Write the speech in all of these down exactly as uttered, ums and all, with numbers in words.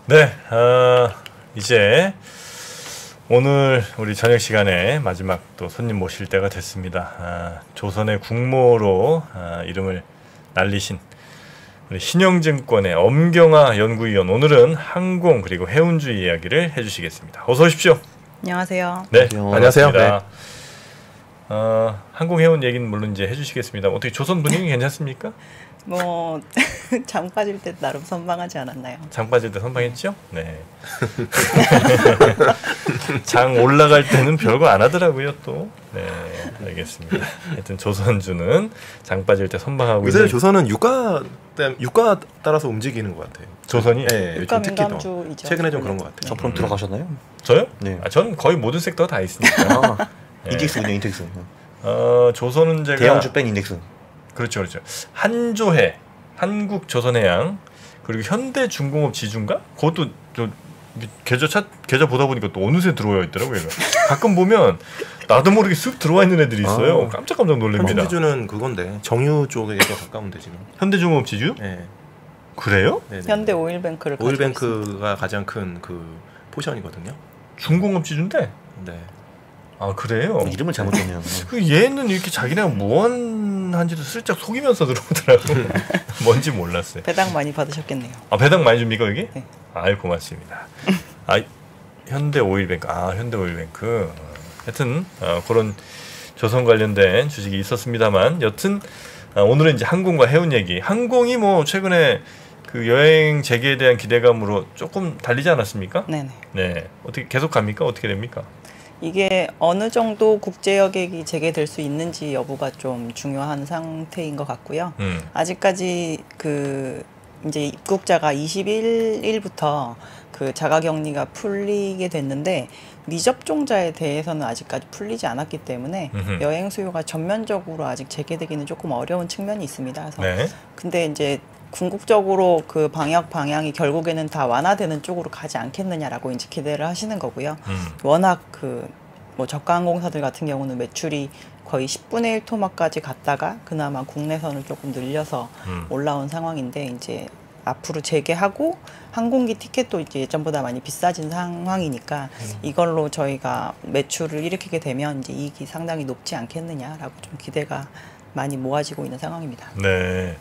네, 어, 이제 오늘 우리 저녁 시간에 마지막 또 손님 모실 때가 됐습니다. 아, 조선의 국모로 아, 이름을 날리신 우리 신영증권의 엄경아 연구위원, 오늘은 항공 그리고 해운주 이야기를 해주시겠습니다. 어서 오십시오. 안녕하세요. 네, 안녕하세요. 네. 어, 항공 해운 얘기는 물론 이제 해주시겠습니다. 어떻게 조선 분위기 괜찮습니까? 뭐 장 빠질 때 나름 선방하지 않았나요? 장 빠질 때 선방했죠? 네. 장 올라갈 때는 별거 안 하더라고요, 또. 네, 알겠습니다. 하여튼 조선주는 장 빠질 때 선방하고 요새 있는 조선은 유가 유가 따라서 움직이는 것 같아요. 조선이? 네, 유가 요즘 특히 더 민감주이죠. 최근에 좀 그런 것 같아요. 저 그럼 음. 들어가셨나요? 저요? 네. 아, 전 거의 모든 섹터 다 있으니까. 아, 네. 인덱스군요, 인덱스. 어, 조선은 제가 대형주 뺀 인덱스. 그렇죠, 그렇죠. 한조해, 한국조선해양, 그리고 현대중공업 지주인가? 그것도 저 계좌 찾 계좌 보다 보니까 또 어느새 들어와 있더라고요. 얘가. 가끔 보면 나도 모르게 쓱 들어와 있는 애들이 있어요. 아. 깜짝깜짝 놀랍니다. 현대지주는 그건데 정유 쪽에 더 가까운데 지금. 현대중공업 지주? 네. 그래요? 네네. 현대오일뱅크를 가지고 있습니다. 오일뱅크가 가장 큰 그 포션이거든요. 중공업 지주인데? 네. 아 그래요? 이름을 잘못했네요. 그 얘는 이렇게 자기네가 무언한지도 슬쩍 속이면서 들어오더라고. 뭔지 몰랐어요. 배당 많이 받으셨겠네요. 아 배당 많이 줍니까 여기? 네. 아유 고맙습니다. 아 현대오일뱅크, 아 현대오일뱅크. 하여튼 어, 그런 조선 관련된 주식이 있었습니다만, 여튼 어, 오늘은 이제 항공과 해운 얘기. 항공이 뭐 최근에 그 여행 재개에 대한 기대감으로 조금 달리지 않았습니까? 네네. 네. 어떻게 계속 갑니까? 어떻게 됩니까? 이게 어느 정도 국제 여객이 재개될 수 있는지 여부가 좀 중요한 상태인 것 같고요. 음. 아직까지 그 이제 입국자가 이십일 일부터 그 자가격리가 풀리게 됐는데 미접종자에 대해서는 아직까지 풀리지 않았기 때문에 음흠. 여행 수요가 전면적으로 아직 재개되기는 조금 어려운 측면이 있습니다. 그래서 네. 근데 이제 궁극적으로 그 방역 방향이 결국에는 다 완화되는 쪽으로 가지 않겠느냐라고 이제 기대를 하시는 거고요. 음. 워낙 그 뭐 저가 항공사들 같은 경우는 매출이 거의 십분의 일 토막까지 갔다가 그나마 국내선을 조금 늘려서 음. 올라온 상황인데, 이제 앞으로 재개하고 항공기 티켓도 이제 예전보다 많이 비싸진 상황이니까 음. 이걸로 저희가 매출을 일으키게 되면 이제 이익이 상당히 높지 않겠느냐라고 좀 기대가 많이 모아지고 있는 상황입니다. 네.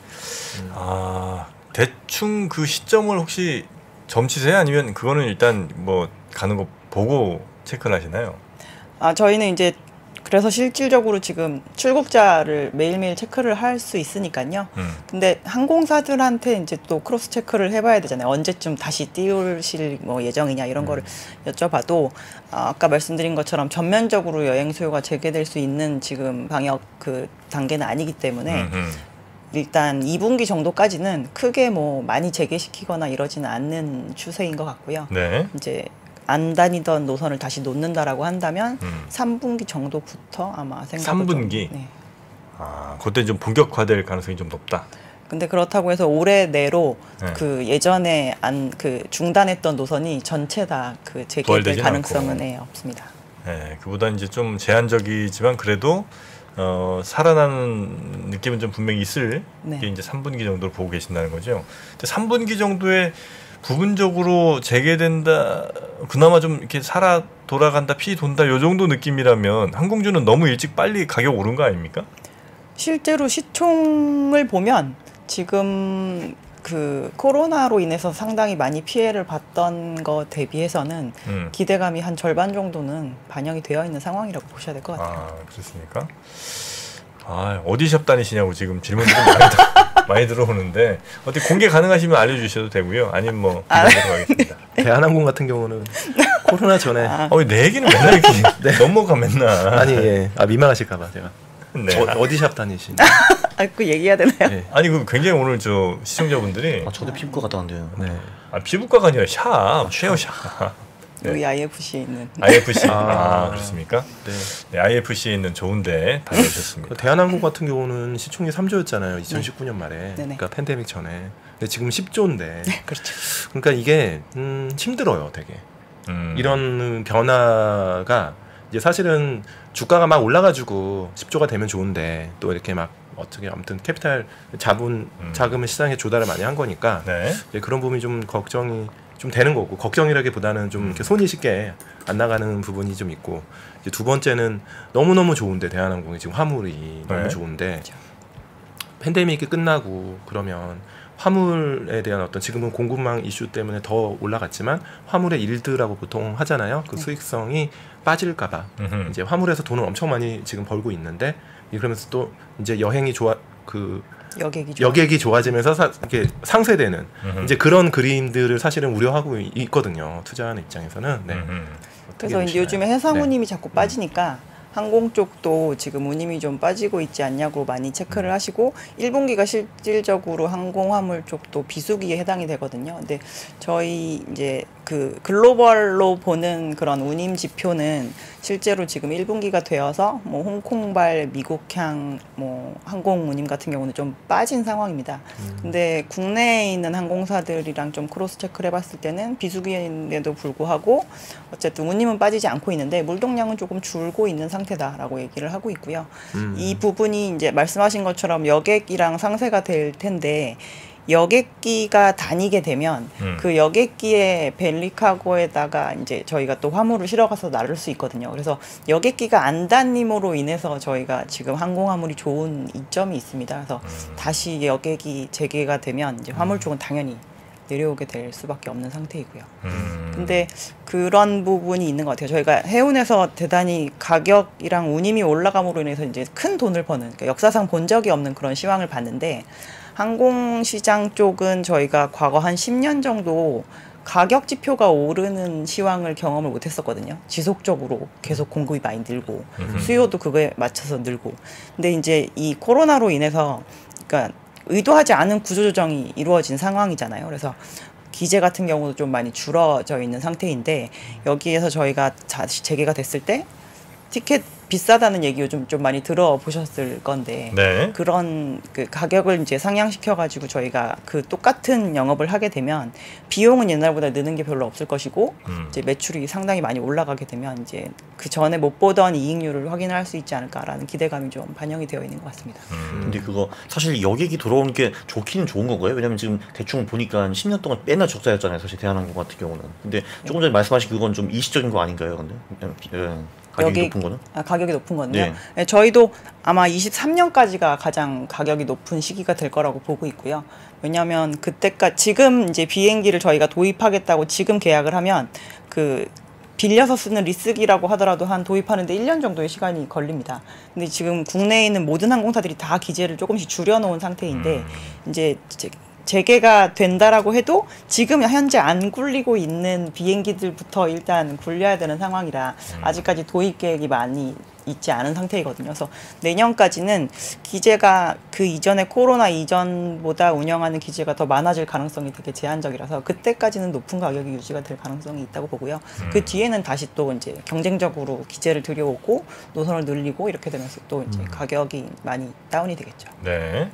아 대충 그 시점을 혹시 점치세요? 아니면 그거는 일단 뭐 가는 거 보고 체크를 하시나요? 아, 저희는 이제 그래서 실질적으로 지금 출국자를 매일매일 체크를 할 수 있으니까요. 음. 근데 항공사들한테 이제 또 크로스 체크를 해봐야 되잖아요. 언제쯤 다시 띄우실 뭐 예정이냐 이런 음. 거를 여쭤봐도 아, 아까 말씀드린 것처럼 전면적으로 여행 수요가 재개될 수 있는 지금 방역 그 단계는 아니기 때문에 음, 음. 일단 이 분기 정도까지는 크게 뭐 많이 재개시키거나 이러지는 않는 추세인 것 같고요. 네. 이제 안 다니던 노선을 다시 놓는다라고 한다면 음. 삼 분기 정도부터 아마 생각을 삼 분기? 좀, 네. 아 그때 좀 본격화될 가능성이 좀 높다. 근데 그렇다고 해서 올해 내로 네. 그 예전에 안 그 중단했던 노선이 전체 다 그 재개될 부활되진 가능성은 않고. 네, 없습니다. 네, 그보다 이제 좀 제한적이지만 그래도 어, 살아나는 느낌은 좀 분명히 있을 네. 게 이제 삼 분기 정도를 보고 계신다는 거죠. 근데 삼 분기 정도에 부분적으로 재개된다, 그나마 좀 이렇게 살아 돌아간다, 피 돈다 요 정도 느낌이라면 항공주는 너무 일찍 빨리 가격 오른 거 아닙니까? 실제로 시총을 보면 지금 그 코로나로 인해서 상당히 많이 피해를 봤던 거 대비해서는 음. 기대감이 한 절반 정도는 반영이 되어 있는 상황이라고 보셔야 될 것 같아요. 아 그렇습니까? 아 어디샵 다니시냐고 지금 질문들이 많이, 들- 많이 들어오는데 어떻게 공개 가능하시면 알려주셔도 되고요. 아니면 뭐 기다리도록 하겠습니다. 대한항공 같은 경우는 코로나 전에 아. 어, 내 얘기는 맨날 이렇게 넘어가 맨날. 아니 예. 아 민망하실까봐 제가. 네. 어, 어디샵 다니시는? 아, 그 얘기해야 되나요? 네. 아니 그 굉장히 오늘 저 시청자분들이 아, 저도 피부과 갔다 왔는데요. 네. 아, 피부과가 아니라 샵, 쉐어샵. 네. 여기 아이에프씨에 있는 아이에프씨. 아, 아. 그렇습니까? 네. 네, 아이에프씨에 있는 좋은데 다녀오셨습니다. 그 대한항공 같은 경우는 시총이 삼조였잖아요. 이천십구 년 말에. 네네. 그러니까 팬데믹 전에. 근데 지금 십조인데. 그렇죠. 그러니까 이게 음, 힘들어요, 되게. 음. 이런 변화가 이제 사실은 주가가 막 올라가지고 십조가 되면 좋은데 또 이렇게 막 어떻게 아무튼 캐피탈 자본 음. 자금을 시장에 조달을 많이 한 거니까 네. 이제 그런 부분이 좀 걱정이 좀 되는 거고 걱정이라기보다는 좀 이렇게 손이 쉽게 안 나가는 부분이 좀 있고 이제 두 번째는 너무 너무 좋은데 대한항공이 지금 화물이 너무 네. 좋은데 그렇죠. 팬데믹이 끝나고 그러면 화물에 대한 어떤 지금은 공급망 이슈 때문에 더 올라갔지만 화물의 일드라고 보통 하잖아요. 그 네. 수익성이 빠질까봐 음흠. 이제 화물에서 돈을 엄청 많이 지금 벌고 있는데 그러면서 또 이제 여행이 좋아 그 여객이 좋아. 여객이 좋아지면서 사, 이렇게 상쇄되는 음흠. 이제 그런 그림들을 사실은 우려하고 이- 있거든요. 투자하는 입장에서는. 네. 음흠. 어떻게 그래서 이제 보시나요? 요즘에 해상 네. 운임이 자꾸 빠지니까 항공 쪽도 지금 운임이 좀 빠지고 있지 않냐고 많이 체크를 음. 하시고 일 분기가 실질적으로 항공화물 쪽도 비수기에 해당이 되거든요. 근데 저희 이제 그 글로벌로 보는 그런 운임 지표는 실제로 지금 일 분기가 되어서 뭐 홍콩발 미국향 뭐 항공 운임 같은 경우는 좀 빠진 상황입니다. 음. 근데 국내에 있는 항공사들이랑 좀 크로스 체크를 해봤을 때는 비수기인데도 불구하고 어쨌든 운임은 빠지지 않고 있는데 물동량은 조금 줄고 있는 상태다라고 얘기를 하고 있고요. 음. 이 부분이 이제 말씀하신 것처럼 여객이랑 상쇄가 될 텐데 여객기가 다니게 되면 음. 그 여객기의 벨리카고에다가 이제 저희가 또 화물을 실어가서 나를 수 있거든요. 그래서 여객기가 안 다님으로 인해서 저희가 지금 항공화물이 좋은 이점이 있습니다. 그래서 음. 다시 여객이 재개가 되면 이제 화물 쪽은 당연히 내려오게 될 수밖에 없는 상태이고요. 음. 근데 그런 부분이 있는 것 같아요. 저희가 해운에서 대단히 가격이랑 운임이 올라감으로 인해서 이제 큰 돈을 버는, 그러니까 역사상 본 적이 없는 그런 시황을 봤는데 항공시장 쪽은 저희가 과거 한 십 년 정도 가격 지표가 오르는 시황을 경험을 못했었거든요. 지속적으로 계속 공급이 많이 늘고 음흠. 수요도 그거에 맞춰서 늘고. 근데 이제 이 코로나로 인해서 그러니까 의도하지 않은 구조조정이 이루어진 상황이잖아요. 그래서 기재 같은 경우도 좀 많이 줄어져 있는 상태인데 여기에서 저희가 다시 재개가 됐을 때 티켓 비싸다는 얘기 요즘 좀 많이 들어보셨을 건데 네. 그런 그 가격을 이제 상향시켜 가지고 저희가 그 똑같은 영업을 하게 되면 비용은 옛날보다 느는 게 별로 없을 것이고 음. 이제 매출이 상당히 많이 올라가게 되면 이제 그 전에 못 보던 이익률을 확인할 수 있지 않을까라는 기대감이 좀 반영이 되어 있는 것 같습니다. 음. 근데 그거 사실 여객이 돌아오는 게 좋기는 좋은 건가요? 왜냐면 지금 대충 보니까 십 년 동안 맨날 적자였잖아요. 사실 대한항공 같은 경우는. 근데 조금 전에 말씀하신 그건 좀 일시적인 거 아닌가요? 근데 예, 가격이 여객- 높은 거는? 아, 가격이 높은 건요. 네. 네, 저희도 아마 이십삼 년까지가 가장 가격이 높은 시기가 될 거라고 보고 있고요. 왜냐하면 그때까지 지금 이제 비행기를 저희가 도입하겠다고 지금 계약을 하면 그 빌려서 쓰는 리스기라고 하더라도 한 도입하는데 일 년 정도의 시간이 걸립니다. 근데 지금 국내에 있는 모든 항공사들이 다 기재를 조금씩 줄여놓은 상태인데 음. 이제 제- 재개가 된다라고 해도 지금 현재 안 굴리고 있는 비행기들부터 일단 굴려야 되는 상황이라 아직까지 도입 계획이 많이 있지 않은 상태이거든요. 그래서 내년까지는 기재가 그 이전에 코로나 이전보다 운영하는 기재가 더 많아질 가능성이 되게 제한적이라서 그때까지는 높은 가격이 유지가 될 가능성이 있다고 보고요. 그 뒤에는 다시 또 이제 경쟁적으로 기재를 들여오고 노선을 늘리고 이렇게 되면서 또 이제 가격이 많이 다운이 되겠죠. 네.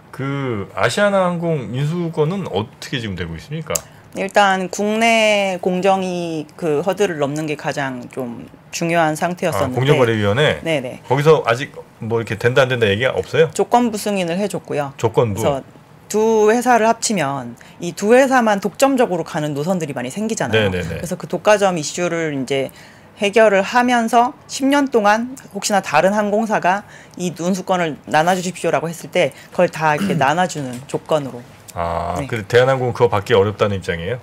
그 아시아나항공 인수권은 어떻게 지금 되고 있습니까? 일단 국내 공정위 그 허들을 넘는 게 가장 좀 중요한 아, 상태였었는데 공정거래위원회. 네네 거기서 아직 뭐 이렇게 된다 안 된다 얘기가 없어요? 조건부 승인을 해줬고요. 조건부. 그래서 두 회사를 합치면 이 두 회사만 독점적으로 가는 노선들이 많이 생기잖아요. 네네네. 그래서 그 독과점 이슈를 이제 해결을 하면서 십 년 동안 혹시나 다른 항공사가 이 운수권을 나눠주십시오라고 했을 때 그걸 다 이렇게 나눠주는 조건으로. 아, 네. 그 대한항공 그거 받기 어렵다는 입장이에요?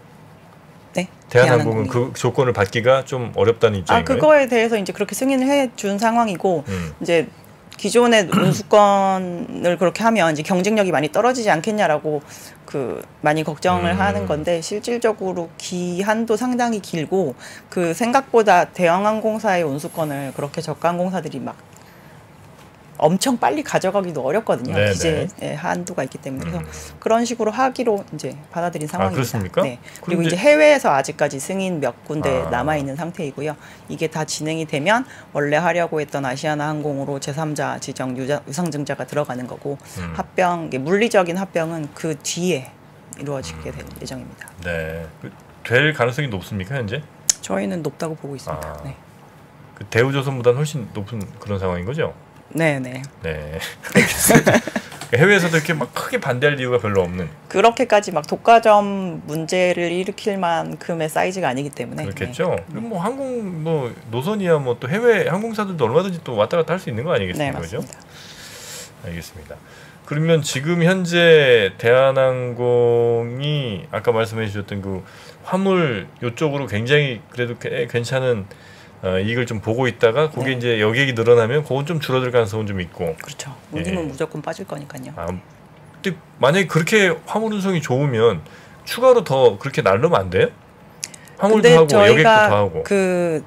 네. 대한항공은 대한항공이. 그 조건을 받기가 좀 어렵다는 아 입장인가요? 그거에 대해서 이제 그렇게 승인을 해준 상황이고 음. 이제 기존의 운수권을 그렇게 하면 이제 경쟁력이 많이 떨어지지 않겠냐라고 그 많이 걱정을 음. 하는 건데 실질적으로 기한도 상당히 길고 그 생각보다 대형 항공사의 운수권을 그렇게 저가 항공사들이 막 엄청 빨리 가져가기도 어렵거든요. 네네. 기재의 한도가 있기 때문에 그래서 음. 그런 식으로 하기로 이제 받아들인 상황입니다. 그렇습니까? 네. 그리고 그런데- 이제 해외에서 아직까지 승인 몇 군데 아. 남아 있는 상태이고요. 이게 다 진행이 되면 원래 하려고 했던 아시아나항공으로 제삼자 지정 유자, 유상증자가 들어가는 거고 음. 합병 이게 물리적인 합병은 그 뒤에 이루어지게 될 예정입니다. 네. 그, 될 가능성이 높습니까 현재? 저희는 높다고 보고 있습니다. 아. 네. 그 대우조선보다는 훨씬 높은 그런 상황인 거죠? 네, 네. 네. 알겠습니다. 해외에서도 이렇게 막 크게 반대할 이유가 별로 없는. 그렇게까지 막 독과점 문제를 일으킬 만큼의 사이즈가 아니기 때문에. 그렇겠죠. 네. 그럼 뭐 항공 뭐 노선이야 뭐 또 해외 항공사들도 얼마든지 또 왔다 갔다 할 수 있는 거 아니겠습니까? 네, 그죠? 맞습니다. 알겠습니다. 그러면 지금 현재 대한항공이 아까 말씀해 주셨던 그 화물 요쪽으로 굉장히 그래도 괜찮은 어, 이익을 좀 보고 있다가 그게 네. 이제 여객이 늘어나면 그건 좀 줄어들 가능성은 좀 있고. 그렇죠. 운임은 예. 무조건 빠질 거니까요. 아, 근데 만약에 그렇게 화물 운송이 좋으면 추가로 더 그렇게 날르면 안 돼요? 화물도 근데 하고 여객도 더 저희가 하고. 그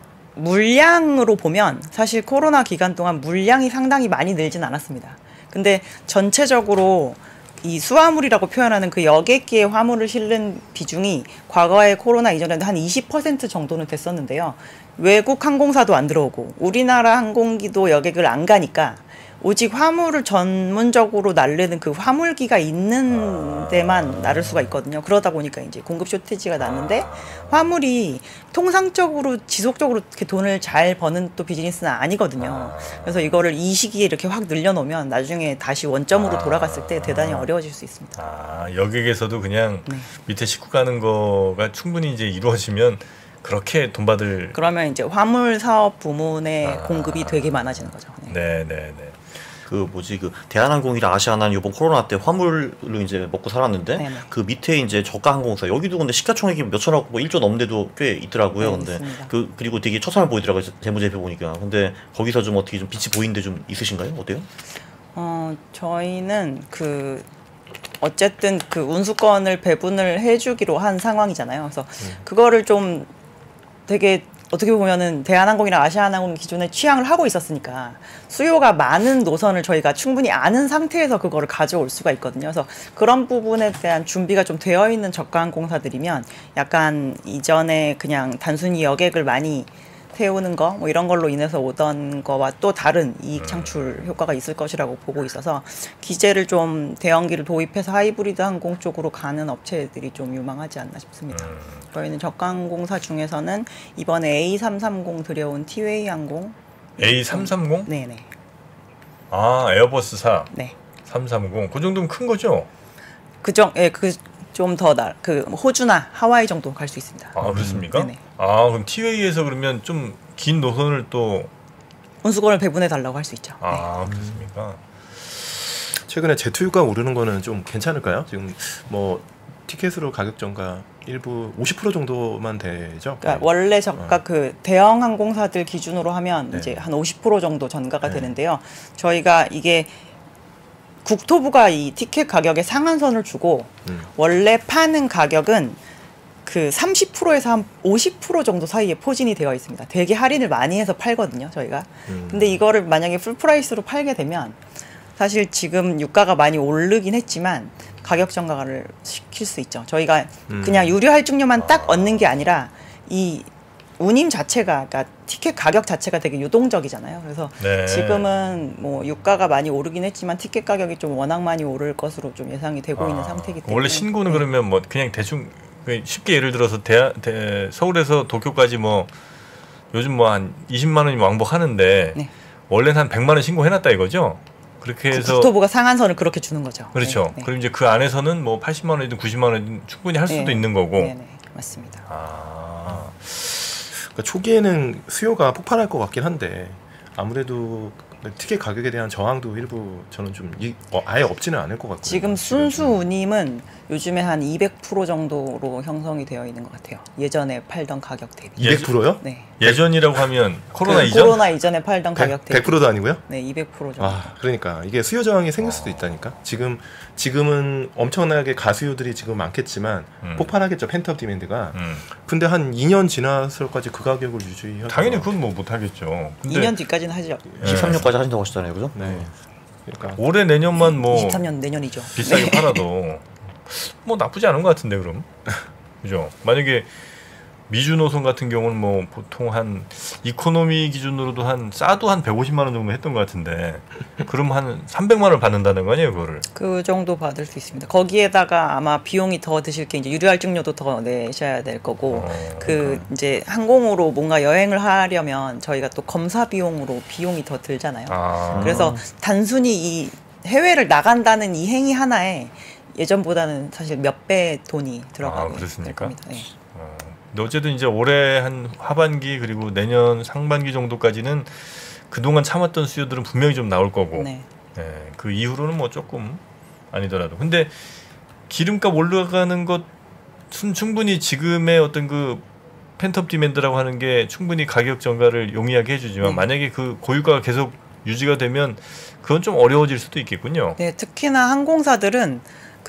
물량으로 보면 사실 코로나 기간 동안 물량이 상당히 많이 늘진 않았습니다. 근데 전체적으로 이 수화물이라고 표현하는 그 여객기의 화물을 실는 비중이 과거에 코로나 이전에는 한 이십 퍼센트 정도는 됐었는데요. 외국 항공사도 안 들어오고 우리나라 항공기도 여객을 안 가니까 오직 화물을 전문적으로 날르는 그 화물기가 있는 데만 나를 수가 있거든요. 그러다 보니까 이제 공급 쇼티지가 났는데 화물이 통상적으로 지속적으로 이렇게 돈을 잘 버는 또 비즈니스는 아니거든요. 그래서 이거를 이 시기에 이렇게 확 늘려놓으면 나중에 다시 원점으로 돌아갔을 때 대단히 어려워질 수 있습니다. 아, 여객에서도 그냥 네. 밑에 싣고 가는 거가 충분히 이제 이루어지면 그렇게 돈 받을. 그러면 이제 화물 사업 부문의 아. 공급이 되게 많아지는 거죠. 네. 네, 네, 네. 그 뭐지 그 대한항공이랑 아시아나는 이번 코로나 때 화물로 이제 먹고 살았는데 네네. 그 밑에 이제 저가 항공사 여기도 근데 시가총액이 몇천억 뭐 일 조 넘는데도 꽤 있더라고요. 네, 근데 있습니다. 그 그리고 되게 처참해 보이더라고요. 재무제표 보니까. 근데 거기서 좀 어떻게 좀 빛이 보이는데 좀 있으신가요? 어때요? 어, 저희는 그 어쨌든 그 운수권을 배분을 해주기로 한 상황이잖아요. 그래서 음. 그거를 좀 되게 어떻게 보면은 대한항공이나 아시아나항공 기존에 취향을 하고 있었으니까 수요가 많은 노선을 저희가 충분히 아는 상태에서 그거를 가져올 수가 있거든요. 그래서 그런 부분에 대한 준비가 좀 되어 있는 저가 항공사들이면 약간 이전에 그냥 단순히 여객을 많이 태우는 거 뭐 이런 걸로 인해서 오던 거와 또 다른 이익 창출 효과가 있을 것이라고 보고 있어서 기재를 좀 대형기를 도입해서 하이브리드 항공 쪽으로 가는 업체들이 좀 유망하지 않나 싶습니다. 음. 저희는 저가 항공사 중에서는 이번에 에이 삼삼공 들여온 티웨이 항공. 에이 삼삼공? 네네. 아, 에어버스사 네. 삼삼공. 그 정도면 큰 거죠? 그정 예, 그 좀 더 날 그 호주나 하와이 정도 갈 수 있습니다. 아, 그렇습니까? 네네. 아, 그럼 티웨이에서 그러면 좀 긴 노선을 또 운수권을 배분해 달라고 할 수 있죠. 네. 아, 그렇습니까? 최근에 제트유가 오르는 거는 좀 괜찮을까요? 지금 뭐 티켓으로 가격 전가 일부 오십 퍼센트 정도만 되죠. 그러니까 원래 저가 어. 그 대형 항공사들 기준으로 하면 네. 이제 한 오십 퍼센트 정도 전가가 네. 되는데요. 저희가 이게 국토부가 이 티켓 가격에 상한선을 주고 음. 원래 파는 가격은 그 삼십 퍼센트에서 한 오십 퍼센트 정도 사이에 포진이 되어 있습니다. 되게 할인을 많이 해서 팔거든요, 저희가. 음. 근데 이거를 만약에 풀프라이스로 팔게 되면 사실 지금 유가가 많이 오르긴 했지만 가격 정가를 시킬 수 있죠. 저희가 음. 그냥 유료 할증료만 딱 얻는 게 아니라 이 운임 자체가, 그러니까 티켓 가격 자체가 되게 유동적이잖아요. 그래서 네. 지금은 뭐 유가가 많이 오르긴 했지만 티켓 가격이 좀 워낙 많이 오를 것으로 좀 예상이 되고 아, 있는 상태이기 때문에. 원래 신고는 네. 그러면 뭐 그냥 대충 쉽게 예를 들어서 대, 대, 서울에서 도쿄까지 뭐 요즘 뭐 한 이십만 원이 왕복하는데 네. 원래는 한 백만 원 신고해놨다 이거죠? 그렇게 해서 국토부가 상한선을 그렇게 주는 거죠. 그렇죠. 네, 네. 그럼 이제 그 안에서는 뭐 팔십만 원이든 구십만 원이든 충분히 할 수도 네. 있는 거고. 네, 네, 맞습니다. 아, 그러니까 초기에는 수요가 폭발할 것 같긴 한데 아무래도 티켓 가격에 대한 저항도 일부 저는 좀 이, 어, 아예 없지는 않을 것 같고요. 지금 순수 운임은 요즘에 한 이백 퍼센트 정도로 형성이 되어 있는 것 같아요. 예전에 팔던 가격 대비. 이백 퍼센트요? 네. 예전이라고 하면 코로나 그 이전? 코로나 이전에 팔던 가격 대비. 백 퍼센트도 아니고요? 네, 이백 퍼센트 정도. 아, 그러니까 이게 수요 저항이 생길 수도 있다니까. 지금 지금은 엄청나게 가수요들이 지금 많겠지만 음. 폭발하겠죠, 펜트업 디맨드가. 음. 근데 한 이 년 지나서까지 그 가격을 유지하고 당연히 그건 뭐 못하겠죠. 근데 이 년 뒤까지는 하죠. 이십삼 년까지 하신다고 하시잖아요, 그죠? 네. 그러니까 올해 내년만 뭐 이십삼 년 내년이죠. 비싸게 팔아도 뭐 나쁘지 않은 것 같은데 그럼 그죠? 만약에 미주 노선 같은 경우는 뭐 보통 한 이코노미 기준으로도 한 싸도 한 백오십만 원 정도 했던 것 같은데 그럼 한 삼백만 원을 받는다는 거 아니에요 그거를? 그 정도 받을 수 있습니다. 거기에다가 아마 비용이 더 드실 게 이제 유료할증료도 더 내셔야 될 거고 어, 그 이제 항공으로 뭔가 여행을 하려면 저희가 또 검사 비용으로 비용이 더 들잖아요. 아, 그래서 단순히 이 해외를 나간다는 이 행위 하나에 예전보다는 사실 몇 배 돈이 들어가게 아, 그렇습니까? 될 겁니다. 네. 어, 근데 어쨌든 이제 올해 한 하반기 그리고 내년 상반기 정도까지는 그동안 참았던 수요들은 분명히 좀 나올 거고 네. 예, 그 이후로는 뭐 조금 아니더라도 근데 기름값 올라가는 것 순- 충분히 지금의 어떤 그 펜트업 디맨드라고 하는 게 충분히 가격 전가를 용이하게 해주지만 네. 만약에 그 고유가가 계속 유지가 되면 그건 좀 어려워질 수도 있겠군요. 네, 특히나 항공사들은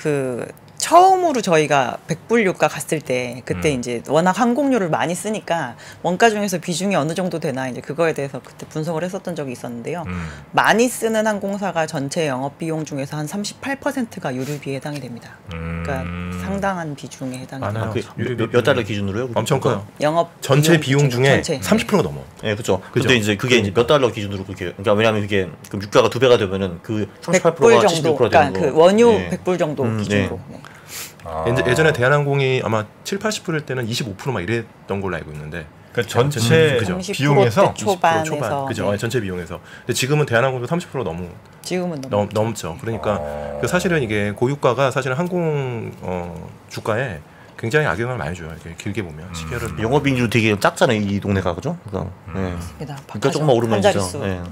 그 처음으로 저희가 백불유가 갔을 때 그때 음. 이제 워낙 항공료를 많이 쓰니까 원가 중에서 비중이 어느 정도 되나 이제 그거에 대해서 그때 분석을 했었던 적이 있었는데요. 음. 많이 쓰는 항공사가 전체 영업 비용 중에서 한 삼십팔 퍼센트가 유류비에 해당이 됩니다. 음. 그러니까 상당한 비중에 해당이 많아요. 됩니다. 그 몇, 몇 달러 기준으로요? 엄청 커요. 영업 전체 비용, 비용 중에 전체. 삼십 퍼센트 넘어. 예, 그렇죠. 그죠? 근데 이제 그게 이제 몇 달러 기준으로 그렇게 그러니까 왜냐하면 그게 그 유가가 두 배가 되면은 그 삼십팔 백불 퍼센트가 정도, 칠십육 퍼센트 그러니까 되는 그 거. 원유 예. 백불 정도 음, 기준으로. 네. 아. 예전- 예전에 대한항공이 아마 칠, 팔십 퍼센트일 때는 이십오 퍼센트 막 이랬던 걸로 알고 있는데 그러니까 전체 음, 그죠. 비용에서 삼십 초반에서 초반, 그죠? 네. 어, 전체 비용에서. 근데 지금은 대한항공도 삼십 퍼센트 넘어 지금은 너무 넘, 넘죠. 그러니까 어. 그 사실은 이게 고유가가 사실은 항공 어, 주가에 굉장히 악영향을 많이 줘요. 이게 길게 보면 음. 시계를 영업이익률 되게 작잖아요 이 동네가 그죠? 그러니까, 예. 있습니다. 그러니까 조금만 오르면 한 진짜. 자릿수. 예.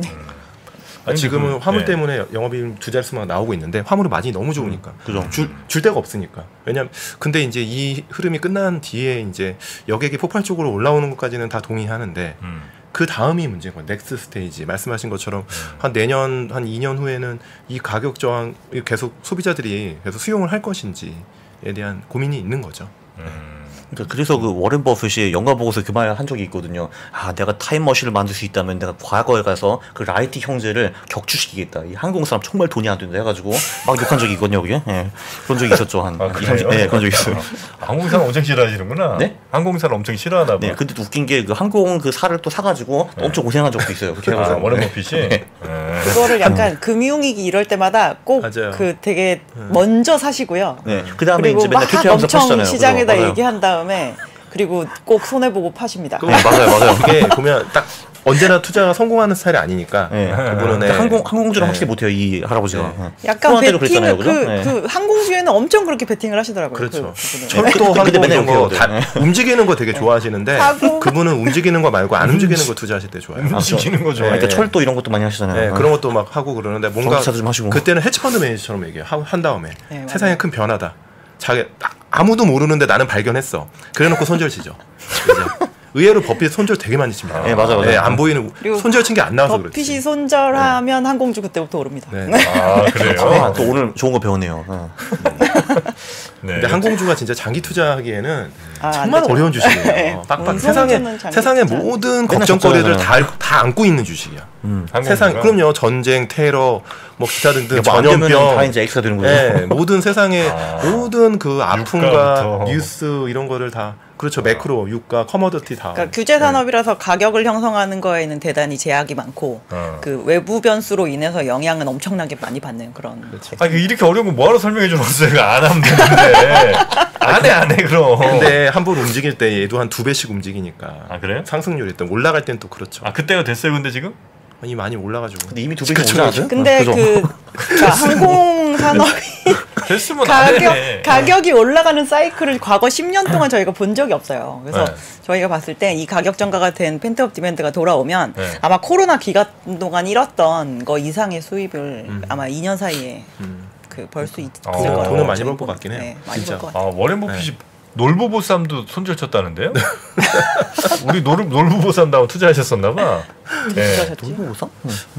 아, 지금은 그, 화물 예. 때문에 영업이익 두 자릿수만 나오고 있는데 화물은 많이 너무 좋으니까 그죠. 줄, 줄 데가 없으니까. 왜냐면 근데 이제 이 흐름이 끝난 뒤에 이제 여객이 폭발적으로 올라오는 것까지는 다 동의하는데 음. 그 다음이 문제인 거예요. 넥스 스테이지 말씀하신 것처럼 한 내년 한 이 년 후에는 이 가격 저항 계속 소비자들이 계속 수용을 할 것인지에 대한 고민이 있는 거죠. 음. 그러니까 그래서 그 워렌 버핏이 영화 보고서 그 말 한 적이 있거든요. 아, 내가 타임머신을 만들 수 있다면 내가 과거에 가서 그 라이트 형제를 격추시키겠다. 이 한국 사람 정말 돈이 안 된다 해가지고 막 욕한 적이 있거든요, 그게. 예. 그런 적이 있었죠. 한 아, 이, 그래요? 삼십 네, 그런 적이 있어요. 항공사는 엄청 싫어하시는구나. 네? 항공사는 엄청 싫어하나 봐. 네, 근데 또 웃긴 게 그 항공 그 사를 또 사가지고 또 엄청 고생한 적도 있어요. 그렇게 아, 해가지고. 워렌 네. 버핏이. 네. 그거를 약간 금융위기 이럴 때마다 꼭 맞아요. 그 되게 먼저 사시고요. 네. 그 다음에 그리고 이제 맨날 막 큐티하면서 엄청 파시잖아요. 시장에다 그죠? 맞아요. 얘기한 다음에 그리고 꼭 손해 보고 파십니다. 네, 맞아요, 맞아요. 그게 보면 딱 언제나 투자가 성공하는 스타일이 아니니까 네. 그분은 네. 항공 항공주는 네. 확실히 못해요 이 할아버지가. 네. 약간 코로나 때도 베팅을 그랬잖아요, 그, 그죠? 네. 그 항공주에는 엄청 그렇게 베팅을 하시더라고요. 그렇죠. 그, 그분은. 철도 근데 항공 맨날 이런 거 욕해요, 다 네. 움직이는 거 되게 좋아하시는데 하고. 그분은 움직이는 거 말고 안 움직이는 거 투자하실 때 좋아요. 아, 지키는 거 좋아해. 그러니까 네. 철도 이런 것도 많이 하시잖아요. 네, 아. 그런 것도 막 하고 그러는데 뭔가 전기차도 좀 하시고. 그때는 헤지펀드 매니저처럼 얘기해요. 하- 한 다음에 네, 맞아요. 세상에 큰 변화다. 자기 아- 아무도 모르는데 나는 발견했어. 그래놓고 손절 치죠. 이제 의외로 버핏 손절 되게 많이 칩니다. 네, 맞아요, 맞아요. 안 보이는 그리고 손절 친 게 안 나와서 버핏이 그렇지. 손절하면 항공주 그때부터 오릅니다. 네. 아, 그래요? 아, 또 오늘 좋은 거 배웠네요. 어. 네. 근데 항공주가 진짜 장기 투자하기에는 아, 정말 안 되죠. 어려운 주식이에요. 네. 빡빡. 운송주는 세상에 장기 세상의 투자. 모든 맨날 걱정거리를 다, 걱정하잖아요. 다 안고 있는 주식이야. 음. 항공주가? 세상 그럼요. 전쟁, 테러, 뭐 기타 등등 뭐안 되면 다 전염병, 이제 X가 되는 거죠. 네, 모든 세상의 아. 모든 그 아픔과 유가부터. 뉴스 이런 거를 다 그렇죠. 매크로, 유가, 커머더티 다. 그러니까 규제 산업이라서 가격을 형성하는 거에는 대단히 제약이 많고 어. 그 외부 변수로 인해서 영향은 엄청나게 많이 받는 그런. 아, 이거 이렇게 어려운 거 뭐하러 설명해 주었어요? 이거 안 하면 되는데. 안 해, 안 해, 그럼. 근데 한 번 움직일 때 얘도 한 두 배씩 움직이니까. 아, 그래요? 상승률이 일단 올라갈 땐 또 그렇죠. 아, 그때가 됐어요, 근데 지금? 이 많이 올라가지고. 근데 이미 두 배가 오지 않았어요? 근데 그죠? 그 그러니까 항공 산업이 됐으면 안 가격 해. 가격이 올라가는 사이클을 과거 십 년 동안 저희가 본 적이 없어요. 그래서 네. 저희가 봤을 때 이 가격 전가가 된 펜트업 디맨드가 돌아오면 네. 아마 코로나 기간 동안 잃었던 거 이상의 수입을 음. 아마 이 년 사이에 음. 그 벌 수 있을 어. 거라고 돈을 많이 저희 벌것 본- 같긴 해요. 네, 많이 진짜. 벌것 아, 같아요. 워렌 버핏이 놀부보쌈도 손절 쳤다는데요? 우리 놀, 놀부보쌈다운 투자하셨었나 봐. 네. 그러셨지? 돌보고서?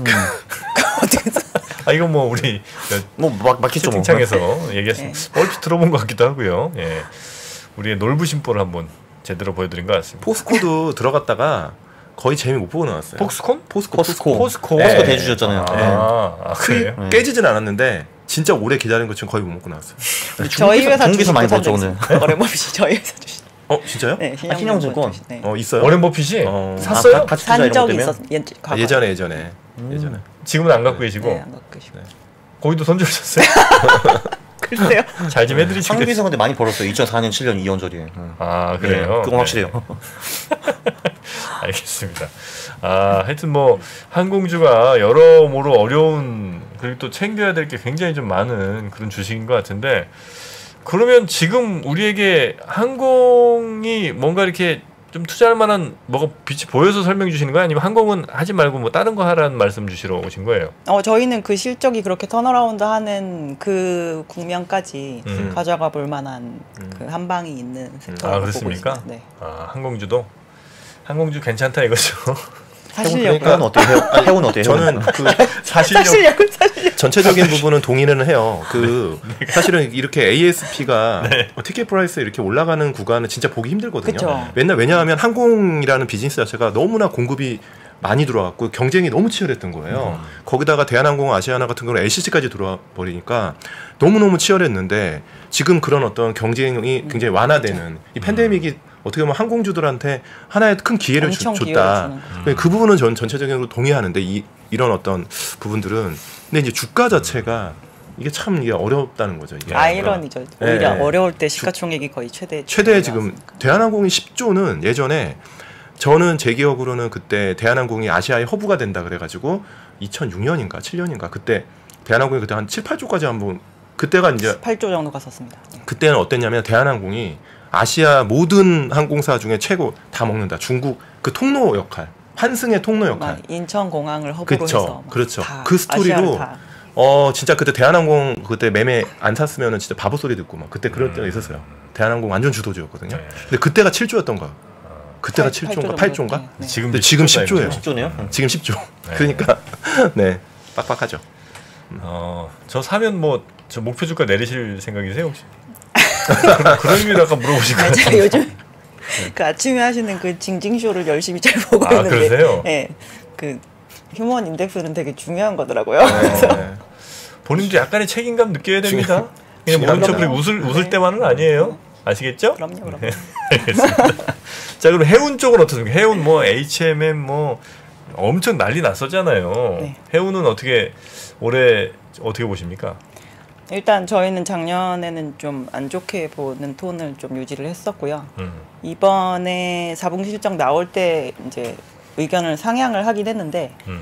어떻게 해서 아, 이건 뭐 우리 뭐 막, 맞겠죠 뭐. 채팅창에서 얘기했으면 네. 얼핏 들어본 것 같기도 하고요. 예. 우리의 놀부심보를 한번 제대로 보여드린 것 같습니다. 포스코도 들어갔다가 거의 재미 못 보고 나왔어요. 폭스콘? 포스코, 포스코. 포스코. 포스코 네. 대주셨잖아요. 아, 네. 아, 수익 그래요? 네. 깨지진 않았는데 진짜 오래 기다린 거 지금 거의 못 먹고 나왔어요. 저희 회사 중국에서 많이 주식도 벌죠 산 오늘. 적이 있어요. 어레머핏이 저희 회사 주식. 어 진짜요? 네, 아, 신영증권. 주식. 네. 어 있어요? 워렌 버핏이 어. 샀어요? 아, 같이 투자 산 이런 것 적이 때문에? 있었 예, 아, 과거에. 예전에 예전에 예전에. 지금은 안 갖고 계시고 네, 안 갖고 계시고. 거기도 손절 쳤어요? 글쎄요. 잘 좀 해드리시겠어요? 상비에서 근데 많이 벌었어요. 이천사 년, 칠 년 이 연절이에. 음. 아, 그래요? 네, 그건 확실해요. 알겠습니다. 아, 하여튼 뭐 항공주가 여러모로 어려운 그리고 또 챙겨야 될 게 굉장히 좀 많은 그런 주식인 것 같은데 그러면 지금 우리에게 항공이 뭔가 이렇게 좀 투자할 만한 뭐가 빛이 보여서 설명 주시는 거예요? 아니면 항공은 하지 말고 뭐 다른 거 하라는 말씀 주시러 오신 거예요? 어 저희는 그 실적이 그렇게 턴어라운드 하는 그 국면까지 음. 가져가 볼 만한 음. 그 한 방이 있는 섹터라고 아 보고 그렇습니까? 있습니다. 네. 아 항공주도 항공주 괜찮다 이거죠. 사실력은 해운 어때요? 해운, 해운 어때요? 저는 그 사실력 사실력은 사실력. 전체적인 부분은 동의는 해요. 그 사실은 이렇게 에이에스피가 네. 티켓 프라이스 이렇게 올라가는 구간은 진짜 보기 힘들거든요. 그쵸. 맨날 왜냐하면 항공이라는 비즈니스 자체가 너무나 공급이 많이 들어왔고 경쟁이 너무 치열했던 거예요. 음. 거기다가 대한항공, 아시아나 같은 경우는 엘씨씨까지 들어와 버리니까 너무너무 치열했는데 지금 그런 어떤 경쟁이 굉장히 완화되는 이 팬데믹이 어떻게 보면 항공주들한테 하나의 큰 기회를 주, 엄청 줬다. 기회를 주는 거죠. 그 부분은 전 전체적으로 동의하는데 이, 이런 어떤 부분들은 근데 이제 주가 자체가 이게 참 이게 어렵다는 거죠. 이게 아이러니죠. 오히려 네. 어려울 때 시가총액이 거의 최대 최대 지금 대한항공이 십조는 예전에 저는 제 기억으로는 그때 대한항공이 아시아의 허브가 된다 그래가지고 이천육년인가 칠년인가 그때 대한항공이 그때 한 칠, 팔조까지 한번 그때가 이제 팔조 정도 갔었습니다. 네. 그때는 어땠냐면 대한항공이 아시아 모든 항공사 중에 최고 다 먹는다. 중국 그 통로 역할, 환승의 통로 역할. 막 인천공항을 허브로 그쵸, 해서 막 그렇죠. 다 그 스토리로 아시아를 다. 어 진짜 그때 대한항공 그때 매매 안 샀으면은 진짜 바보 소리 듣고 막 그때 그럴 때가 있었어요. 대한항공 완전 주도주였거든요. 네. 근데 그때가 칠조였던 거야. 그때가 팔- 칠조인가 팔조 팔조인가? 정도. 네. 지금 근데 지금 십조예요. 십조네요. 지금 십조. 네. 그러니까 네 빡빡하죠. 어, 저 사면 뭐 저 목표 주가 내리실 생각이세요 혹시? 그런, 그런 의미로 아까 물어보신 거 아, 제가 같은데. 요즘 그 아침에 하시는 그 징징쇼를 열심히 잘 보고 아, 있는데, 그러세요? 예, 그 휴먼 인덱스는 되게 중요한 거더라고요. 네. 본인도 약간의 책임감 느껴야 됩니다. 그냥 중요한 모른 척 거죠. 웃을 웃을 네. 때만은 아니에요. 아시겠죠? 그럼요, 그럼요. 네, 알겠습니다. 자 그럼 해운 쪽은 어떻습니까? 해운 뭐 에이치엠엠 뭐 엄청 난리 났었잖아요. 네. 해운은 어떻게 올해 어떻게 보십니까? 일단 저희는 작년에는 좀 안 좋게 보는 톤을 좀 유지를 했었고요. 음. 이번에 사분기 실적 나올 때 이제 의견을 상향을 하긴 했는데 음.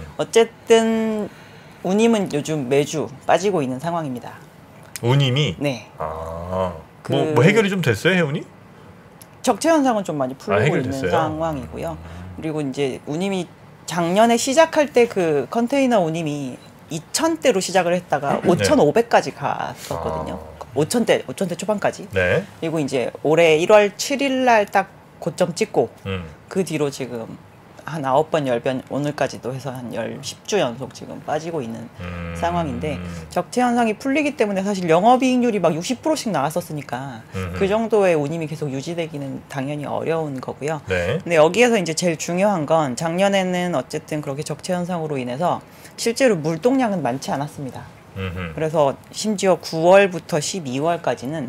어쨌든 운임은 요즘 매주 빠지고 있는 상황입니다. 운임이 네. 아, 그- 뭐, 뭐 해결이 좀 됐어요 해운이? 적체 현상은 좀 많이 풀리고 아, 있는 해결됐어요? 상황이고요. 그리고 이제 운임이 작년에 시작할 때 그 컨테이너 운임이 이천대로 시작을 했다가 오천오백까지 갔었거든요. 오천대, 오천대 초반까지. 네. 그리고 이제 올해 일월 칠일 날 딱 고점 찍고 음. 그 뒤로 지금 한 아홉 번, 열 번 오늘까지도 해서 한 열, 십 주 연속 지금 빠지고 있는 음. 상황인데 적체 현상이 풀리기 때문에 사실 영업이익률이 막 육십 퍼센트씩 나왔었으니까 음흠. 그 정도의 운임이 계속 유지되기는 당연히 어려운 거고요. 네. 근데 여기에서 이제 제일 중요한 건 작년에는 어쨌든 그렇게 적체 현상으로 인해서 실제로 물동량은 많지 않았습니다. 음흠. 그래서 심지어 구월부터 십이월까지는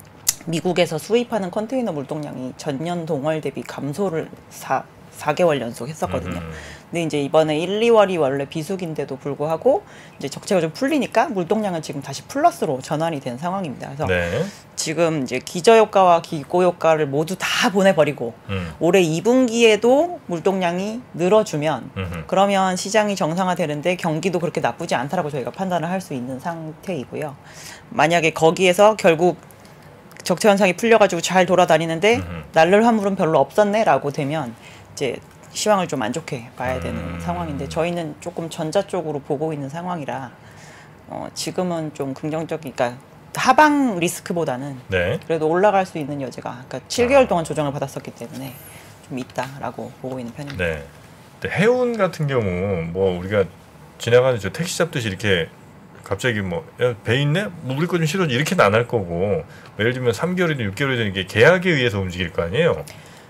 미국에서 수입하는 컨테이너 물동량이 전년 동월 대비 감소를 사, 사 개월 연속 했었거든요. 음. 근데 이제 이번에 일, 이월이 원래 비수기인데도 불구하고 이제 적체가 좀 풀리니까 물동량은 지금 다시 플러스로 전환이 된 상황입니다. 그래서 네. 지금 이제 기저효과와 기고효과를 모두 다 보내버리고 음. 올해 이 분기에도 물동량이 늘어주면 음흠. 그러면 시장이 정상화되는데 경기도 그렇게 나쁘지 않다라고 저희가 판단을 할 수 있는 상태이고요. 만약에 거기에서 결국 적체 현상이 풀려가지고 잘 돌아다니는데 음흠. 날를 화물은 별로 없었네라고 되면 이제 시황을 좀 안 좋게 봐야 되는 음. 상황인데 저희는 조금 전자 쪽으로 보고 있는 상황이라 어, 지금은 좀 긍정적인, 그러니까 하방 리스크보다는 네. 그래도 올라갈 수 있는 여지가, 그러니까 칠 개월 동안 조정을 받았었기 때문에 좀 있다라고 보고 있는 편입니다. 네. 근데 해운 같은 경우 뭐 우리가 지나가는 저 택시 잡듯이 이렇게 갑자기 뭐 배 있네? 뭐 우리 거 좀 실어줘 이렇게는 안 할 거고 뭐 예를 들면 삼 개월이든 육 개월이든 이게 계약에 의해서 움직일 거 아니에요?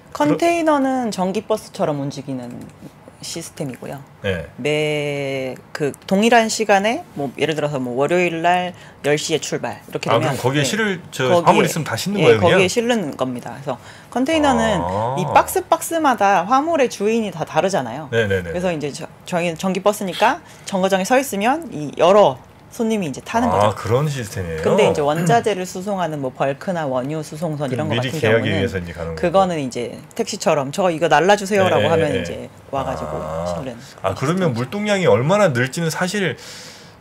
컨테이너는 전기버스처럼 움직이는 시스템이고요. 네. 매 그 동일한 시간에 뭐 예를 들어서 뭐 월요일 날 열 시에 출발 이렇게 아 되면 그럼 거기에 네. 실을 저 거기에- 화물 있으면 다 싣는 예, 거예요 거기에 그냥? 실는 겁니다. 그래서 컨테이너는 아. 이 박스 박스마다 화물의 주인이 다 다르잖아요. 네네네. 그래서 이제 저, 저희는 전기버스니까 정거장에 서 있으면 이 여러 손님이 이제 타는 아 거죠. 그런 시스템이에요. 근데 이제 원자재를 수송하는 뭐 벌크나 원유 수송선 이런 거 미리 같은 계약에 경우는 의해서 이제 가는 그거는 이제 택시처럼 저 이거 날라주세요라고 네, 하면 네, 이제 네. 와가지고 아. 실는. 아 그러면 물동량이 얼마나 늘지는 사실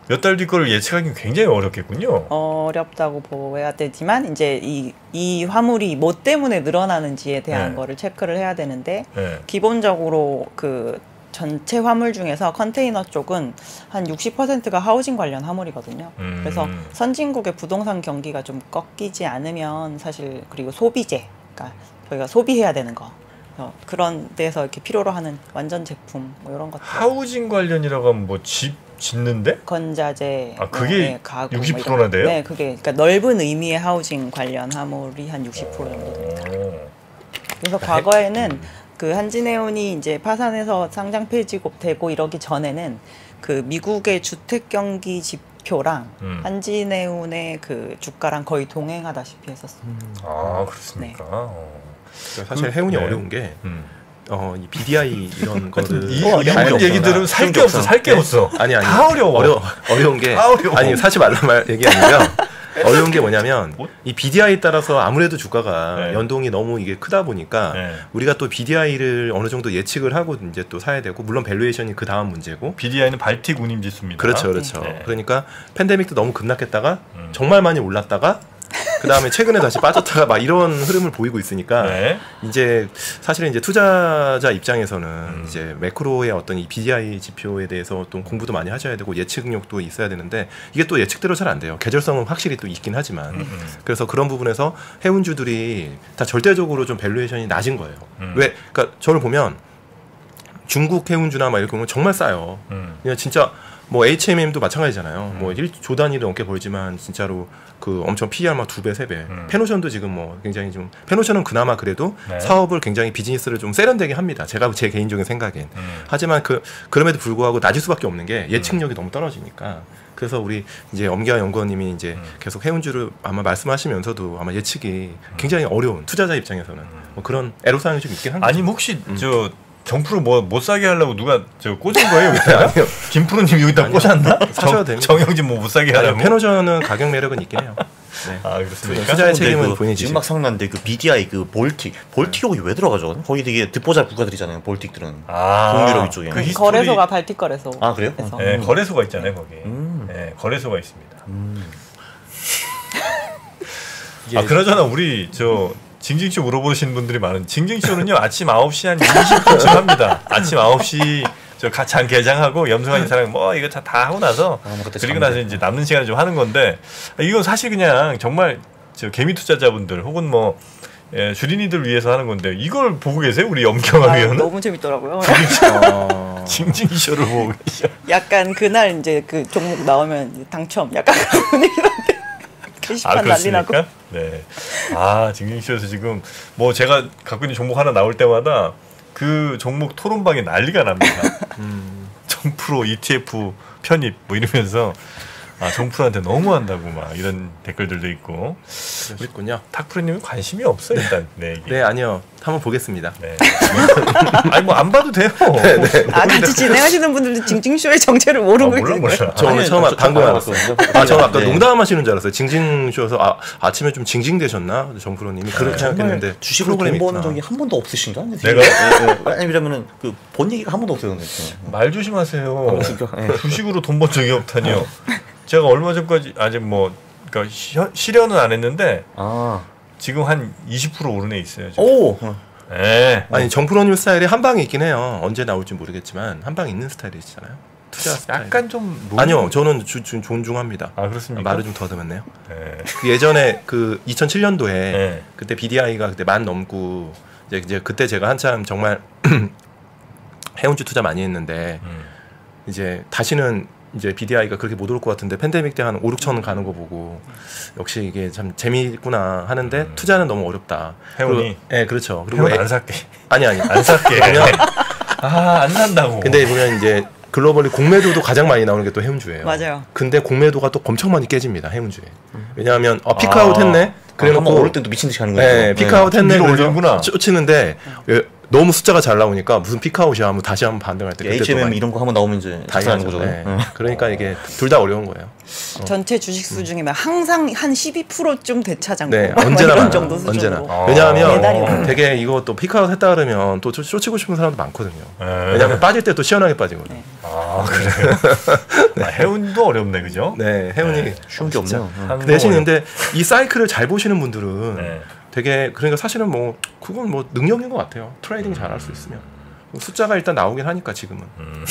몇 달 뒤 거를 예측하기 굉장히 어렵겠군요. 어렵다고 보여야 되지만 이제 이, 이 화물이 뭐 때문에 늘어나는지에 대한 네. 거를 체크를 해야 되는데 네. 기본적으로 그 전체 화물 중에서 컨테이너 쪽은 한 육십 퍼센트가 하우징 관련 화물이거든요. 음. 그래서 선진국의 부동산 경기가 좀 꺾이지 않으면 사실 그리고 소비재, 그러니까 저희가 소비해야 되는 거 어, 그런 데서 이렇게 필요로 하는 완전 제품 뭐 이런 것들. 하우징 관련이라고 하면 뭐 집 짓는데? 건자재, 아, 그게 뭐, 네, 가구 육십 뭐 퍼센트나 이런- 돼요? 네, 그게 그러니까 넓은 의미의 하우징 관련 화물이 한 육십 퍼센트 정도 됩니다. 오. 그래서 과거에는 그 한진해운이 이제 파산해서 상장 폐지되고 이러기 전에는 그 미국의 주택 경기 지표랑 음. 한진해운의 그 주가랑 거의 동행하다시피 했었어요. 아 그렇습니까? 어. 사실 해운이 네. 어려운 게 음. 어, 이 비디아이 이런 거를 이, 어, 이런 어려워. 얘기 들으면 살 게 없어, 살 게 없어. 아니 아니 다 어려워. 어려 어려운 게 다 어려워. 아니 사실 말로 말 얘기 아니고요. 어려운 게 뭐냐면 뭐? 이 비디아이에 따라서 아무래도 주가가 네. 연동이 너무 이게 크다 보니까 네. 우리가 또 비디아이를 어느 정도 예측을 하고 이제 또 사야 되고 물론 밸류에이션이 그 다음 문제고 비디아이는 발틱 운임 지수입니다. 그렇죠 그렇죠. 네. 그러니까 팬데믹도 너무 급락했다가 음. 정말 많이 올랐다가 그 다음에 최근에 다시 빠졌다가 막 이런 흐름을 보이고 있으니까 네. 이제 사실은 이제 투자자 입장에서는 음. 이제 매크로의 어떤 이 비디아이 지표에 대해서 또 공부도 많이 하셔야 되고 예측력도 있어야 되는데 이게 또 예측대로 잘 안 돼요. 계절성은 확실히 또 있긴 하지만 음. 그래서 그런 부분에서 해운주들이 다 절대적으로 좀 밸류에이션이 낮은 거예요. 음. 왜? 그러니까 저를 보면 중국 해운주나 막 이런 경우는 정말 싸요. 음. 그냥 진짜 뭐 에이치엠엠도 마찬가지잖아요. 음. 뭐 일 조 단위를 넘게 벌지만 진짜로 그 엄청 피이알 막 두 배, 세 배. 음. 페노션도 지금 뭐 굉장히 좀 페노션은 그나마 그래도 네. 사업을 굉장히 비즈니스를 좀 세련되게 합니다. 제가 제 개인적인 생각엔. 음. 하지만 그 그럼에도 불구하고 낮을 수밖에 없는 게 예측력이 너무 떨어지니까. 그래서 우리 이제 엄기화 연구원님이 이제 음. 계속 해운주를 아마 말씀하시면서도 아마 예측이 굉장히 어려운 투자자 입장에서는 뭐 그런 애로사항이 좀 있긴 한데. 아니면 혹시 음. 저 정프로 뭐 못 사게 하려고 누가 저 꽂은 거예요? 여기다가? 아니요. 김프로님 여기다 아니요. 꽂았나? 사셔야 정, 됩니다. 정영진 뭐 못 사게 아니, 하려고? 페노션은 가격 매력은 있긴 해요. 네. 아 그렇습니까? 투자의 근데 책임은 그 본인이 지금 지죠. 막 상났는데 그 비디아이 그 볼틱 볼틱 여기 왜 들어가죠? 거기 되게 듣보잡 국가들이잖아요. 볼틱들은. 아, 동유럽 이쪽에. 그 히스토리, 거래소가 발틱 거래소. 아, 그래요? 그래서 네, 음. 거래소가 있잖아요 거기. 음. 네, 거래소가 있습니다. 음. 이게 아 그나저나 우리 저 징징쇼 물어보시는 분들이 많은 징징쇼는요 아침 아홉 시 한 이십 분쯤 합니다. 아침 아홉 시 저 장 개장하고 염승환 이사랑 뭐 이거 다, 다 하고 나서 아, 뭐 그때 그리고 잠들- 나서 이제 남는 시간에 좀 하는 건데 이건 사실 그냥 정말 저 개미 투자자분들 혹은 뭐 예, 주린이들 위해서 하는 건데 이걸 보고 계세요 우리 염경아 아, 위원은? 너무 재밌더라고요. 어... 징징쇼를 보고 계셔. 약간 그날 이제 그 종목 나오면 당첨 약간 그런 분위기인데 게시판 아 난리 나고. 그렇습니까? 네. 아 징징쇼에서 지금 뭐 제가 갖고 있는 종목 하나 나올 때마다 그 종목 토론방에 난리가 납니다. 음, 정프로 이티에프 편입 뭐 이러면서 아 정프로한테 너무한다고 막 이런 댓글들도 있고 그러시군요. 탁프로님은 관심이 없어 일단 내 얘기. 네, 아니요. 한번 보겠습니다. 네. 아니 뭐 안 봐도 돼요. 아 같이 진행하시는 분들도 징징쇼의 정체를 아, 모르고 몰라 있는 몰라. 거예요. 저 오늘 아니, 처음 저- 방금 저 알았어요. 알았어요. 아, 저는 아까 네. 농담하시는 줄 알았어요. 징징쇼에서 아, 아침에 좀 징징대셨나? 정프로님이 그렇게 정말 생각했는데 주식으로 돈 프로그램이 버는 있구나. 적이 한 번도 없으신가? 내가? 아니면은 그 본 얘기가 한 번도 없어요. 근데. 말 조심하세요. 그러니까, 예. 주식으로 돈 번 적이 없다니요. 제가 얼마 전까지 아직 뭐 그러니까 시- 실현은 안 했는데 아, 지금 한 이십 퍼센트 오른 애 있어요. 지금. 오, 네. 아니 정프로님 스타일이 한 방에 있긴 해요. 언제 나올지 모르겠지만 한 방에 있는 스타일이시잖아요. 투자 스타일. 약간 좀 노- 아니요, 저는 주, 주, 존중합니다. 아 그렇습니까? 말을 좀 더듬었네요. 네. 그 예전에 그 이천칠 년도에 네. 그때 비디아이가 그때 만 넘고 이제, 이제 그때 제가 한참 정말 해운주 투자 많이 했는데 음. 이제 다시는 이제 비디아이가 그렇게 못 올 것 같은데 팬데믹 때 한 오, 육천 가는 거 보고 역시 이게 참 재미있구나 하는데 음. 투자는 너무 어렵다. 해운이? 예, 네, 그렇죠. 그리고 그리고 애- 안 살게. 아니 아니. 안 살게. 그러면 아안 산다고. 근데 보면 이제 글로벌리 공매도도 가장 많이 나오는 게 또 해운주예요. 맞아요. 근데 공매도가 또 엄청 많이 깨집니다. 해운주에. 왜냐하면 어, 피크아웃 아. 했네. 그래놓고 그래놓고 오를 때도 미친 듯이 하는 거죠. 네, 피크아웃 했네. 위로 그래서 올리는구나. 쫓치는데 예, 너무 숫자가 잘 나오니까 무슨 피크아웃이야 하면 다시 한번 반등할 때 에이치 엠 엠 이런 거 한번 나오면 이제 다시 하는 하죠. 거죠. 네. 응. 그러니까 이게 둘 다 어려운 거예요. 전체 주식수 중에 항상 한 십이 퍼센트쯤 되차장고 네, 막 언제나 이런 많아요. 정도 수준으로. 언제나. 어. 왜냐하면 매달이 많아요. 되게 이거 또 피크아웃 했다 그러면 또 쫓치고 싶은 사람도 많거든요. 네. 왜냐하면 빠질 때 또 시원하게 빠지거든요. 네. 아 그래요. 아, 해운도 어렵네, 그죠? 네, 해운이 네. 쉬운 게 진짜. 없네요. 응. 항공 그 대신 어렵- 근데 이 사이클을 잘 보시는 분들은 네. 되게 그러니까 사실은 뭐 그건 뭐 능력인 것 같아요. 트레이딩 잘할 수 있으면 숫자가 일단 나오긴 하니까 지금은 음.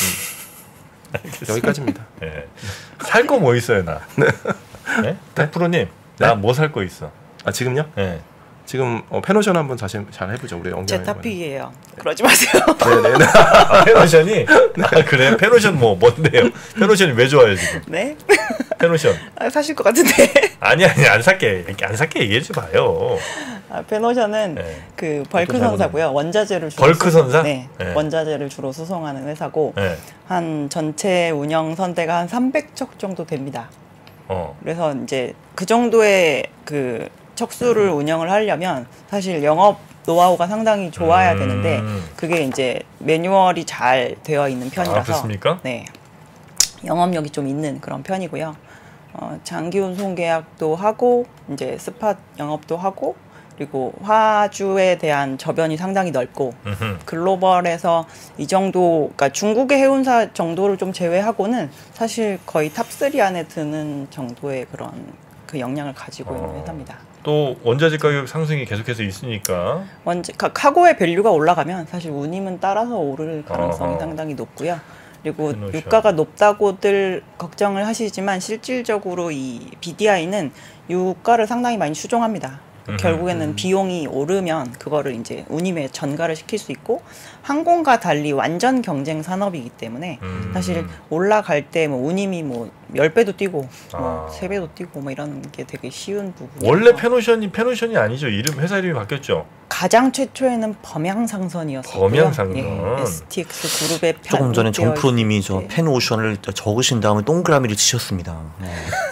여기까지입니다. 네. 살 거 뭐 있어요, 나? 네? 탁프로님, 나 뭐 살 거 있어? 아 지금요? 네. 지금 어, 페노션 한번 다시 잘 해보죠. 우리 엉경. 제 타픽이에요. 그러지 마세요. 네네네. 아, 페노션이? 아, 그래? 페노션 뭐, 뭔데요? 페노션이 왜 좋아요, 지금? 네? 페노션. 아, 사실 것 같은데. 아니, 아니, 안 살게. 안 살게 얘기해줘 봐요. 아, 페노션은 네. 그 벌크 또 잘 선사고요. 원자재를 주로 벌크 수- 선사? 네, 네. 원자재를 주로 수송하는 회사고 네. 한 전체 운영 선대가 한 삼백 척 정도 됩니다. 어. 그래서 이제 그 정도의 그 척수를 운영을 하려면 사실 영업 노하우가 상당히 좋아야 음. 되는데 그게 이제 매뉴얼이 잘 되어 있는 편이라서 아, 그렇습니까? 네. 영업력이 좀 있는 그런 편이고요. 어, 장기 운송 계약도 하고 이제 스팟 영업도 하고 그리고 화주에 대한 저변이 상당히 넓고 음흠. 글로벌에서 이 정도 그러니까 중국의 해운사 정도를 좀 제외하고는 사실 거의 탑삼 안에 드는 정도의 그런 그 역량을 가지고 있는 어. 회사입니다. 또 원자재 가격 상승이 계속해서 있으니까 원자 카- 카고의 밸류가 올라가면 사실 운임은 따라서 오를 가능성이 어허. 상당히 높고요. 그리고 페노션. 유가가 높다고들 걱정을 하시지만 실질적으로 이 비디아이는 유가를 상당히 많이 추종합니다. 음흠. 결국에는 비용이 오르면 그거를 이제 운임에 전가를 시킬 수 있고 항공과 달리 완전 경쟁 산업이기 때문에 음. 사실 올라갈 때 뭐 운임이 뭐 십 배도 뛰고 뭐 아. 세 배도 뛰고 뭐 이런 게 되게 쉬운 부분이에요. 원래 페노션이 페노션이 아니죠. 이름 회사 이름이 바뀌었죠. 가장 최초에는 범양상선이었어요. 범양상선. 예, 에스티엑스 그룹의 조금 전에 편입되어 정프로님이 있을 저 때. 펜오션을 적으신 다음에 동그라미를 치셨습니다. 네.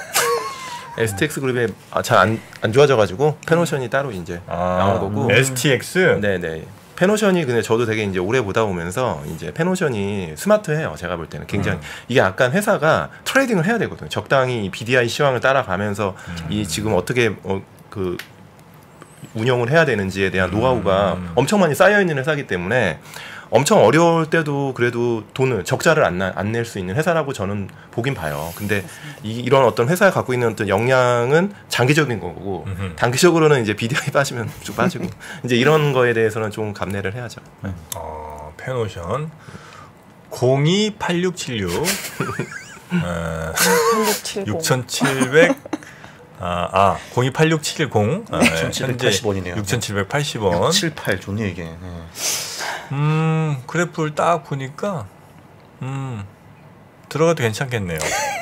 에스티엑스 그룹에 아, 잘 안 안 좋아져가지고 페노션이 따로 이제 아, 나온 거고. 에스티엑스. 네네. 페노션이 근데 저도 되게 이제 오래 보다 보면서 이제 페노션이 스마트해요. 제가 볼 때는 굉장히 음. 이게 약간 회사가 트레이딩을 해야 되거든요. 적당히 이 비디아이 시황을 따라가면서 음. 이 지금 어떻게 어, 그 운영을 해야 되는지에 대한 노하우가 음. 엄청 많이 쌓여 있는 회사이기 때문에 엄청 어려울 때도 그래도 돈을 적자를 안 안 낼 수 있는 회사라고 저는 보긴 봐요. 근데 이, 이런 어떤 회사가 갖고 있는 어떤 역량은 장기적인 거고 음흠. 단기적으로는 이제 비디아이 빠지면 쭉 빠지고 이제 이런 거에 대해서는 좀 감내를 해야죠. 네. 어, 페노션 공이팔육칠육 어, 삼육칠공. 육천칠백 아, 아 공이팔육칠공 아, 육천칠백팔십 원이네요. 육천칠백팔십 원. 칠팔 좋네요 이게. 네. 음 그래프를 딱 보니까 음 들어가도 괜찮겠네요.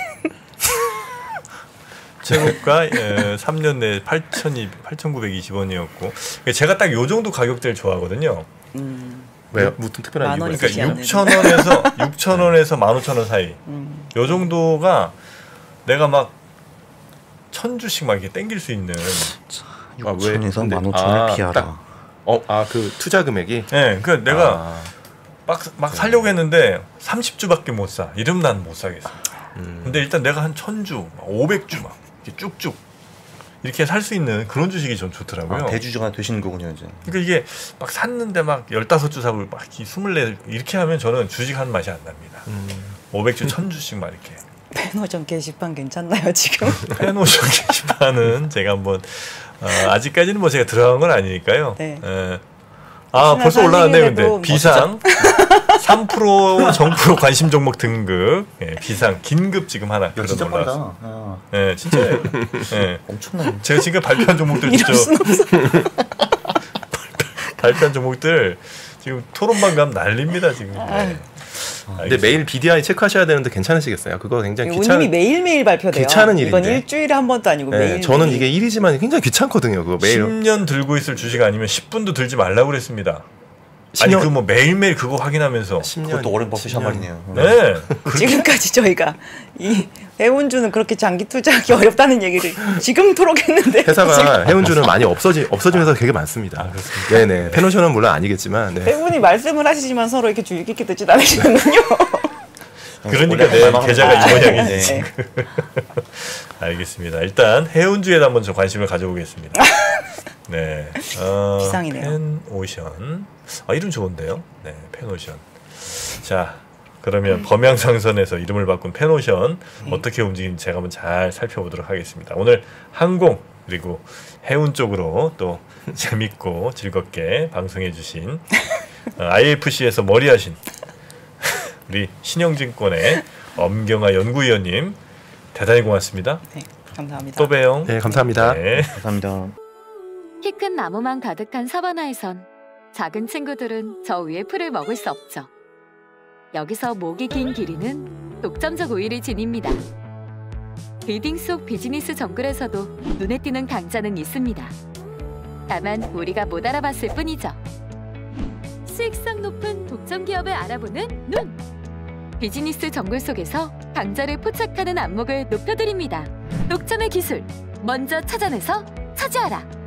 최고가 에, 삼 년 내에 팔천구백이십 원이었고 제가 딱 요 정도 가격대를 좋아하거든요. 음, 왜 무슨 특별한 만 이유가 원이 있어요? 되지 그러니까 않는. 육천 원에서 육천 원에서 만 오천 원 사이. 음. 요 정도가 내가 막 천 주씩 막 이렇게 땡길 수 있는. 아, 왜? 육천에서 근데- 만 오천을 아, 피하라. 딱- 어, 아 그 투자 금액이 예, 네, 그 내가 아, 막, 막 살려고 했는데 삼십 주밖에 못 사. 이러면 난 못 사겠어. 음. 근데 일단 내가 한 천 주, 오백 주 막 이렇게 쭉쭉 이렇게 살 수 있는 그런 주식이 전 좋더라고요. 아, 대주주가 되시는 거군요 이제. 그러니까 이게 막 샀는데 막 열다섯 주 사고 막 스물네 이렇게 하면 저는 주식하는 맛이 안 납니다. 음. 오백 주, 천 주씩 막 이렇게. 페노션 게시판 괜찮나요 지금? 페노션 게시판은 제가 한번 어, 아직까지는 뭐 제가 들어간 건 아니니까요. 네. 에, 아 혹시나 벌써 올라왔네요. 근데 사실이라도 비상 삼 퍼센트 정프로 관심 종목 등급 예, 비상 긴급 지금 하나 야 그런 진짜 빠르다. 올라왔어요. 아, 예, 진짜예요. 예. 엄청나네. 제가 지금 발표한 종목들 이럴 진짜 순 없어. 발표한 종목들 지금 토론방 가면 난립니다 지금. 예. 근데 매일 비디아이 체크하셔야 되는데 괜찮으시겠어요? 그거 굉장히 운임이 귀찮은. 매일매일 발표돼요. 귀찮은 이건 일인데. 일주일에 한 번도 아니고 네, 매일. 저는 이게 일이지만 굉장히 귀찮거든요. 그거 매일. 십 년 들고 있을 주식 아니면 십 분도 들지 말라고 그랬습니다. 아니 십 년 그 뭐 매일매일 그거 확인하면서 십 년, 그것도 워렌 버핏 십 한 년. 말이네요. 네. 지금까지 저희가 이 해운주는 그렇게 장기 투자하기 어렵다는 얘기를 지금토록 했는데 회사가 해운주는 많이 없어지 없어진 회사가 되게 많습니다. 아, 그렇습니까? 네네. 페노션은 물론 아니겠지만 네. 세분이 말씀을 하시지만 서로 이렇게 주의 깊게 듣지 않으시는군요. 그러니까 원래 내 말만 계좌가 하면 이 안 모양이지. 네. 알겠습니다. 일단 해운주에 한번 저 관심을 가져보겠습니다. 네. 어, 비상이네요. 펜오션. 아 이름 좋은데요. 네, 펜오션. 자, 그러면 범양상선에서 이름을 바꾼 펜오션 어떻게 움직이는지 제가 한번 잘 살펴보도록 하겠습니다. 오늘 항공 그리고 해운 쪽으로 또 재밌고 즐겁게 방송해주신 어, 아이에프씨에서 머리하신 우리 신영증권의 엄경아 연구위원님 대단히 고맙습니다. 네, 감사합니다. 또 봬요. 네, 감사합니다. 네. 감사합니다. 키 큰 나무만 가득한 사바나에선 작은 친구들은 저 위에 풀을 먹을 수 없죠. 여기서 목이 긴 기린은 독점적 우위를 지닙니다. 빌딩 속 비즈니스 정글에서도 눈에 띄는 강자는 있습니다. 다만 우리가 못 알아봤을 뿐이죠. 수익성 높은 독점 기업을 알아보는 눈! 비즈니스 정글 속에서 강자를 포착하는 안목을 높여드립니다. 독점의 기술, 먼저 찾아내서 차지하라!